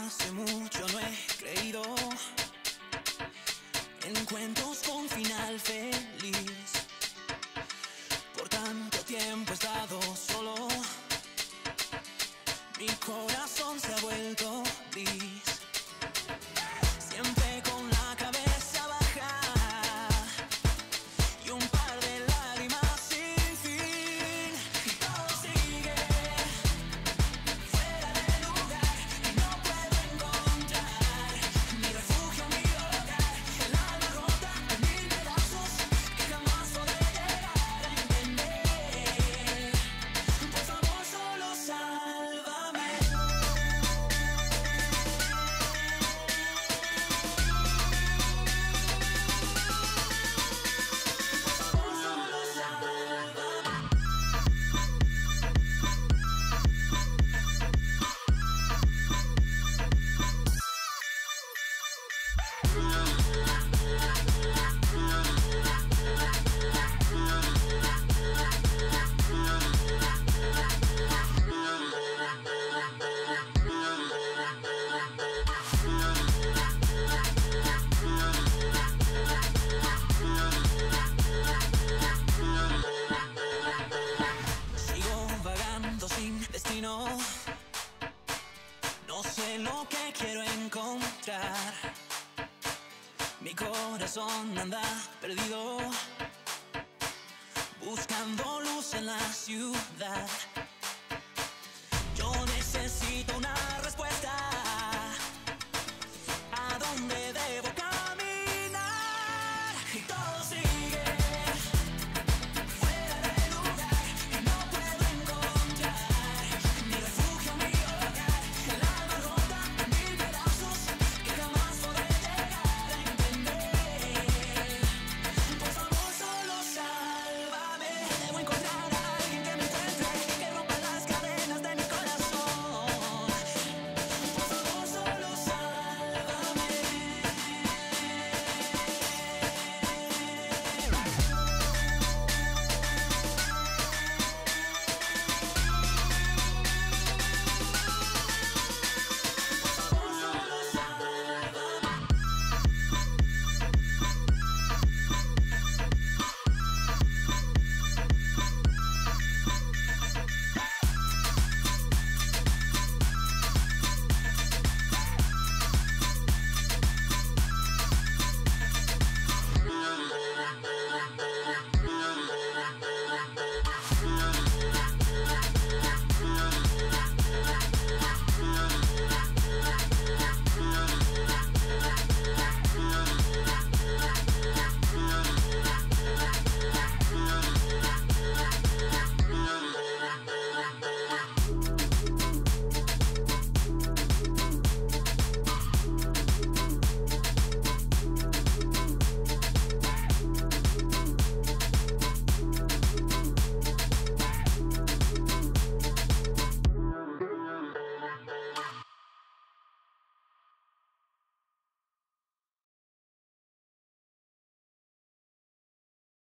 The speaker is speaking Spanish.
hace mucho no he creído en cuentos con final feliz. Por tanto tiempo he estado solo, mi corazón se ha vuelto gris. Siempre con la cabeza baja y un par de lágrimas sin fin. Y todo sigue fuera de lugar y no puedo encontrar mi refugio, mi hogar. El alma rota en mil pedazos que jamás podré llegar a entender. Por favor, solo sálvame. Sin destino, no sé lo que quiero encontrar. Mi corazón anda perdido, buscando luz en la ciudad.